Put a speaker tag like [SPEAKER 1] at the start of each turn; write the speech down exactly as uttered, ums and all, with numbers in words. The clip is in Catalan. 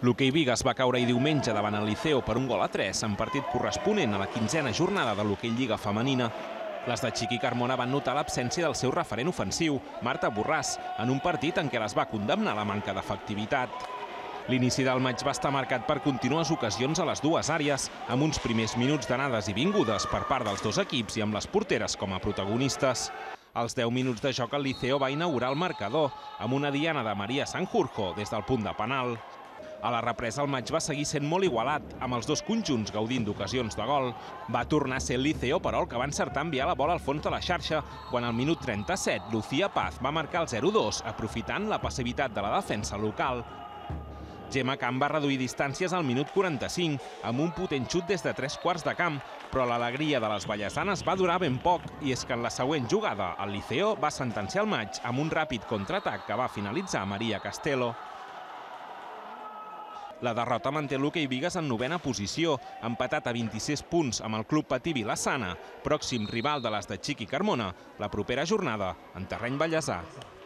[SPEAKER 1] L'hoquei Bigues va caure ahir diumenge davant el Liceo per un gol a tres en partit corresponent a la quinzena jornada de l'hoquei Lliga femenina. Les de Chiqui Carmona van notar l'absència del seu referent ofensiu, Marta Borràs, en un partit en què les va condemnar la manca d'efectivitat. L'inici del maig va estar marcat per contínues ocasions a les dues àrees, amb uns primers minuts d'anades i vingudes per part dels dos equips i amb les porteres com a protagonistes. Als deu minuts de joc el Liceo va inaugurar el marcador, amb una diana de Maria Sanjurjo des del punt de penal. A la represa el maig va seguir sent molt igualat, amb els dos conjunts gaudint d'ocasions de gol. Va tornar a ser el Liceo, però, el que va encertar enviar la bola al fons de la xarxa, quan al minut trenta-set Lucía Paz va marcar el zero dos, aprofitant la passivitat de la defensa local. Gemma Camp va reduir distàncies al minut quaranta-cinc, amb un potent xut des de tres quarts de camp, però l'alegria de les vallesanes va durar ben poc, i és que en la següent jugada el Liceo va sentenciar el maig amb un ràpid contraatac que va finalitzar Maria Castelo. La derrota manté l'hoquei Bigues en novena posició, empatat a vint-i-sis punts amb el Club Patí Vila-sana, pròxim rival de les de Chiqui Carmona, la propera jornada en terreny vallesà.